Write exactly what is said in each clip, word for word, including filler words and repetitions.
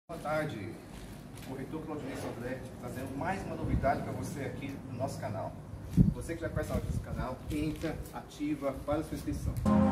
Boa tarde, corretor Claudinei Sodré, trazendo mais uma novidade para você aqui no nosso canal. Você que já conhece o nosso canal, entra, ativa, faz a sua inscrição.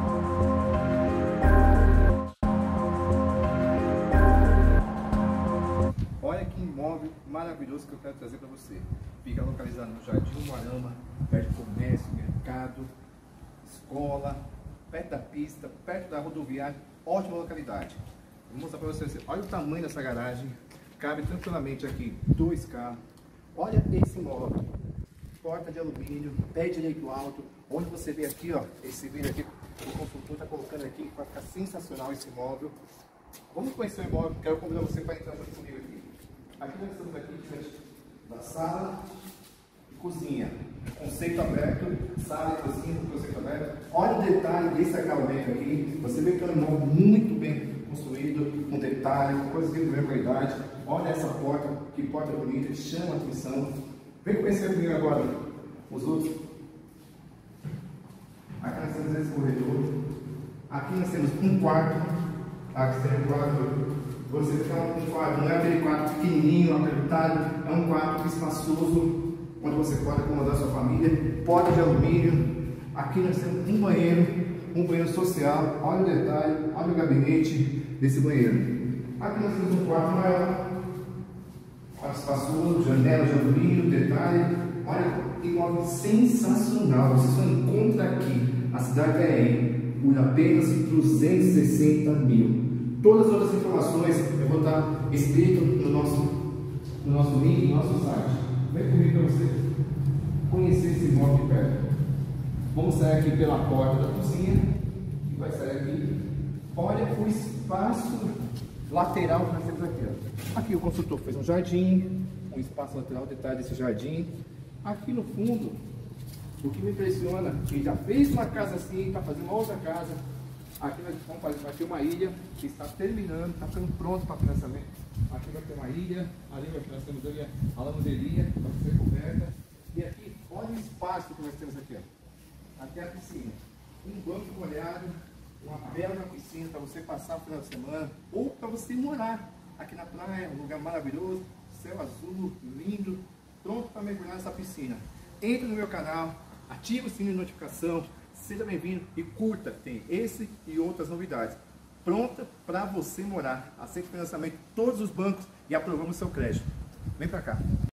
Olha que imóvel maravilhoso que eu quero trazer para você. Fica localizado no Jardim Moarama, perto do comércio, mercado, escola, perto da pista, perto da rodoviária, ótima localidade. Vou mostrar para vocês, olha o tamanho dessa garagem, cabe tranquilamente aqui dois carros. Olha esse imóvel, porta de alumínio, pé direito alto, onde você vê aqui, ó, esse vídeo aqui, o consultor está colocando aqui, vai ficar sensacional esse imóvel. Vamos conhecer o imóvel, quero convidar você para entrar junto comigo aqui. Aqui nós estamos aqui diante da sala e cozinha, conceito aberto, sala e cozinha, conceito aberto. Olha o detalhe desse acabamento aqui, você vê que é um imóvel muito bem construído, com detalhe, com coisas de primeira qualidade. Olha essa porta, que porta bonita, chama a atenção. Vem conhecer comigo agora os outros. Aqui nós temos esse corredor. Aqui nós temos um quarto. Aqui tem um quarto. Você vê que é um quarto, não é aquele quarto pequenininho, apertado, é um quarto espaçoso, onde você pode acomodar sua família. Porta de alumínio. Aqui nós temos um banheiro, um banheiro social. Olha o detalhe, olha o gabinete desse banheiro. Aqui nós temos um quarto maior, quarto espaçoso, janela de alumínio, detalhe. Olha, imóvel sensacional. Você só encontra aqui na cidade de Itanhaém por apenas duzentos e sessenta mil. Todas as outras informações eu vou estar escrito no nosso, no nosso link, no nosso site. Vem comigo para você conhecer esse imóvel de perto. Vamos sair aqui pela porta da cozinha e vai sair aqui. Olha o espaço lateral que nós temos aqui. Ó. Aqui o construtor fez um jardim, um espaço lateral, detalhe desse jardim. Aqui no fundo, o que me impressiona, que já fez uma casa assim, está fazendo uma outra casa. Aqui nós vamos fazer, vai ter uma ilha que está terminando, está ficando pronto para financiamento. Aqui vai ter uma ilha, ali nós temos ali a lavanderia para ser coberta. E aqui, olha o espaço que nós temos aqui. Ó. Aqui é a piscina. Um banco molhado, uma bela piscina para você passar o final de semana ou para você morar aqui na praia, um lugar maravilhoso, céu azul, lindo, pronto para mergulhar nessa piscina. Entre no meu canal, ative o sininho de notificação, seja bem-vindo e curta, tem esse e outras novidades. Pronta para você morar, aceita financiamento de todos os bancos e aprovamos seu crédito. Vem para cá.